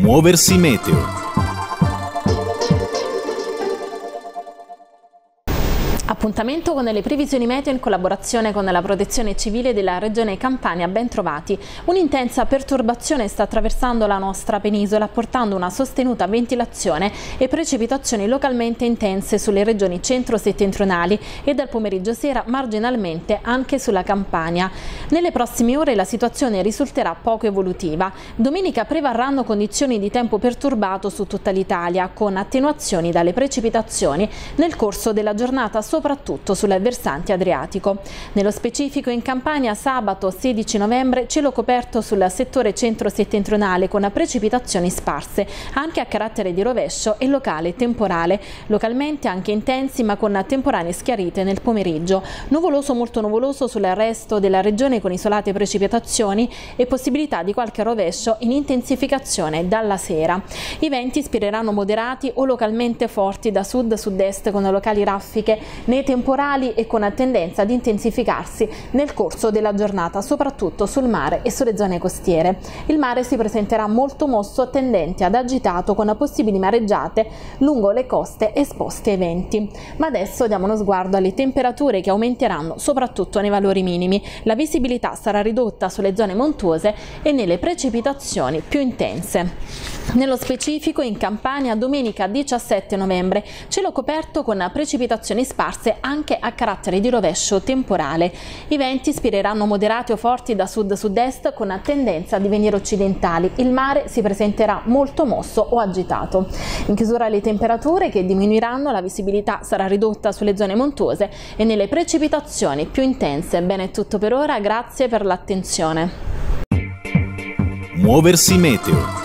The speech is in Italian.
Muoversi meteo. Appuntamento con le previsioni meteo in collaborazione con la Protezione Civile della Regione Campania. Ben trovati. Un'intensa perturbazione sta attraversando la nostra penisola, portando una sostenuta ventilazione e precipitazioni localmente intense sulle regioni centro-settentrionali e dal pomeriggio sera marginalmente anche sulla Campania. Nelle prossime ore la situazione risulterà poco evolutiva. Domenica prevarranno condizioni di tempo perturbato su tutta l'Italia, con attenuazioni dalle precipitazioni nel corso della giornata, soprattutto sul versante adriatico. Nello specifico in Campania sabato 16 novembre cielo coperto sul settore centro-settentrionale con precipitazioni sparse, anche a carattere di rovescio e locale temporale, localmente anche intensi ma con temporanee schiarite nel pomeriggio. Nuvoloso, molto nuvoloso sul resto della regione con isolate precipitazioni e possibilità di qualche rovescio in intensificazione dalla sera. I venti spireranno moderati o localmente forti da sud-sud-est con locali raffiche nei temporali e con tendenza ad intensificarsi nel corso della giornata, soprattutto sul mare e sulle zone costiere. Il mare si presenterà molto mosso, tendente ad agitato, con possibili mareggiate lungo le coste esposte ai venti. Ma adesso diamo uno sguardo alle temperature che aumenteranno soprattutto nei valori minimi. La visibilità sarà ridotta sulle zone montuose e nelle precipitazioni più intense. Nello specifico in Campania domenica 17 novembre cielo coperto con precipitazioni sparse anche a carattere di rovescio temporale. I venti spireranno moderati o forti da sud-sud-est con tendenza a divenire occidentali. Il mare si presenterà molto mosso o agitato. In chiusura le temperature che diminuiranno, la visibilità sarà ridotta sulle zone montuose e nelle precipitazioni più intense. Bene, è tutto per ora, grazie per l'attenzione. Muoversi meteo.